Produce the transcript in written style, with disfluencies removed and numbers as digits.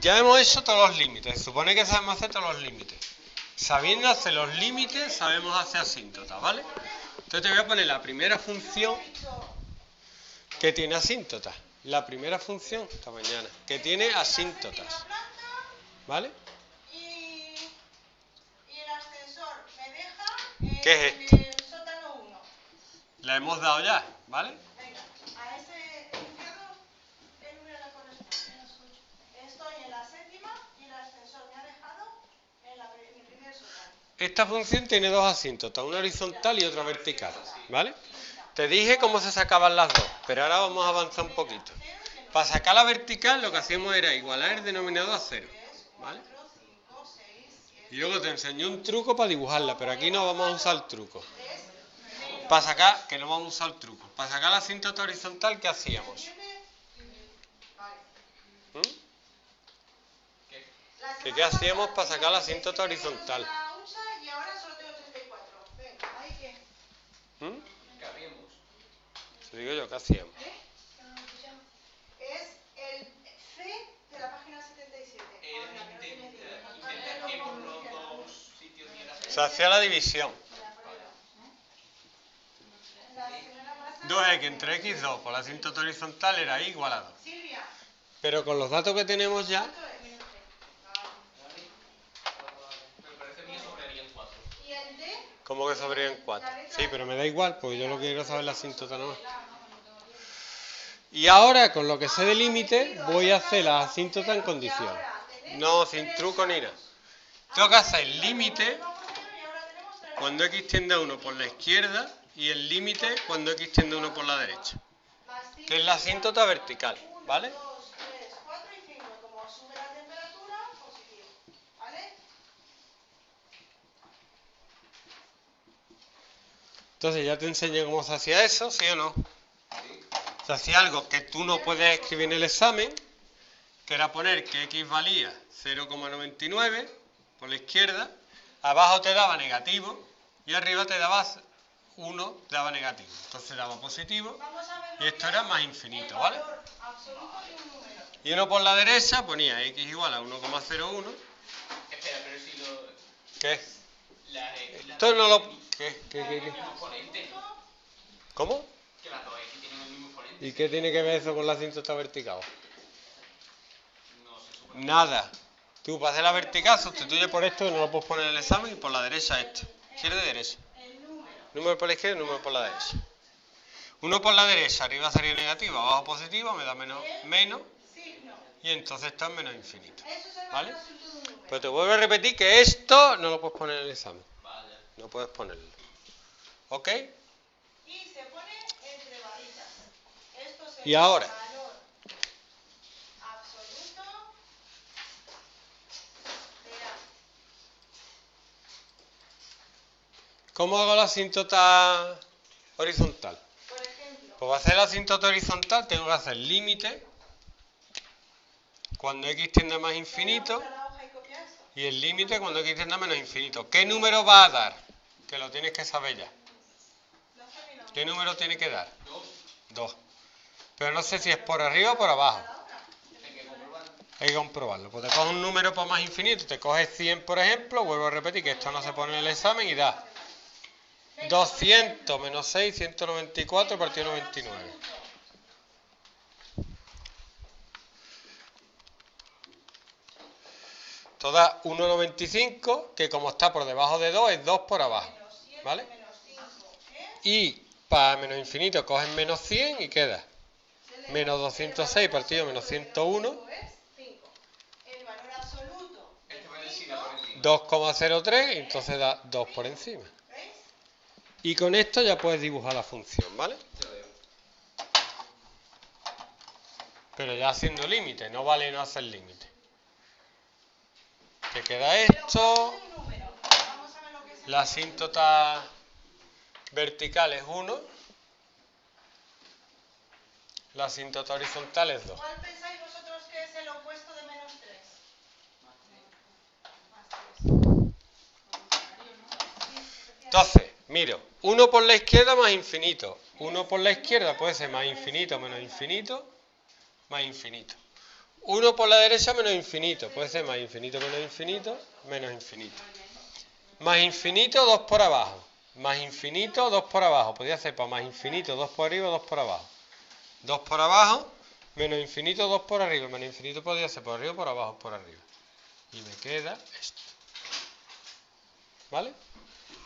Ya hemos hecho todos los límites. Se supone que sabemos hacer todos los límites. Sabiendo hacer los límites, sabemos hacer asíntotas, ¿vale? Entonces te voy a poner la primera función que tiene asíntotas. La primera función, esta mañana, que tiene asíntotas. ¿Vale? Y el ascensor me deja ¿Qué es en el sótano 1. La hemos dado ya, ¿vale? Venga, a ese enunciado, ¿qué número le corresponde? Estoy en la séptima y el ascensor me ha dejado en el primer sótano. Esta función tiene dos asíntotas, una horizontal y otra vertical, ¿vale? Te dije cómo se sacaban las dos, pero ahora vamos a avanzar un poquito. Para sacar la vertical lo que hacíamos era igualar el denominador a 0, ¿vale? Y luego te enseñé un truco para dibujarla, pero aquí no vamos a usar el truco. Para sacar, que no vamos a usar el truco. Para sacar la asíntota horizontal, ¿qué hacíamos? ¿Qué hacíamos para sacar la asíntota horizontal? Y ahora solo tengo 34. Venga, ¿ahí qué? ¿Qué hacíamos? Te digo yo, ¿qué hacíamos? Es el C de la página 77. Se hacía la división. 2x entre x2 por la asíntota horizontal era y igual a 2. Pero con los datos que tenemos ya... ¿Cómo que sobrarían 4? Sí, pero me da igual, porque yo lo que quiero saber es la asíntota nomás. Y ahora, con lo que sé de límite, voy a hacer la asíntota en condición. No, sin truco ni nada. Tengo que hacer el límite cuando x tiende a 1 por la izquierda y el límite cuando x tiende a 1 por la derecha. Que es la asíntota vertical, ¿vale? 2, 3, 4 y 5. Como sube la temperatura, positivo. ¿Vale? Entonces ya te enseñé cómo se hacía eso, ¿sí o no? Se hacía algo que tú no puedes escribir en el examen, que era poner que x valía 0,99 por la izquierda, abajo te daba negativo y arriba te daba 1, te daba negativo. Entonces daba positivo y esto era más infinito, ¿vale? Y uno por la derecha ponía x igual a 1,01. Espera, pero si lo... ¿Qué? Esto no lo... ¿Qué? ¿Cómo? Que las dos X tienen el mismo exponente. ¿Y qué tiene que ver eso con la asíntota vertical? No se supone. Nada. Tú para hacer la vertical sustituye por esto, que no lo puedes poner en el examen, y por la derecha esto. Izquierda y derecha. Número por la izquierda y número por la derecha. Uno por la derecha, arriba sería negativo, abajo positivo, me da menos, y entonces está en menos infinito. ¿Vale? Pero te vuelvo a repetir que esto no lo puedes poner en el examen. No puedes ponerlo. ¿Ok? Y se pone entre varitas. Esto se Y ahora. valor absoluto de A. ¿Cómo hago la asíntota horizontal? Por ejemplo. Pues para hacer la asíntota horizontal tengo que hacer límite cuando x tiende a más infinito y el límite cuando x tiende a menos infinito. ¿Qué número va a dar? Que lo tienes que saber ya. ¿Qué número tiene que dar? 2. Pero no sé si es por arriba o por abajo. Hay que comprobarlo. Pues te coges un número para más infinito, te coges 100 por ejemplo, vuelvo a repetir que esto no se pone en el examen y da 200 menos 6, 194 partido 99. Esto da 1,95, que como está por debajo de 2, es 2 por abajo. ¿Vale? Y para menos infinito coges menos 100 y queda menos 206 partido menos 101. 2,03 y entonces da 2 por encima. Y con esto ya puedes dibujar la función, ¿vale? Pero ya haciendo límite, no vale no hacer límite. Te queda esto. La asíntota vertical es 1. La asíntota horizontal es 2. ¿Cuál pensáis vosotros que es el opuesto de menos 3? Entonces, miro, 1 por la izquierda más infinito. 1 por la izquierda puede ser más infinito, menos infinito, más infinito. 1 por la derecha menos infinito. Puede ser más infinito menos infinito, menos infinito. Más infinito, 2 por abajo. Más infinito, 2 por abajo. Podría ser para más infinito, 2 por arriba, 2 por abajo. 2 por abajo, menos infinito, 2 por arriba. Menos infinito podría ser por arriba, por abajo, por arriba. Y me queda esto. ¿Vale?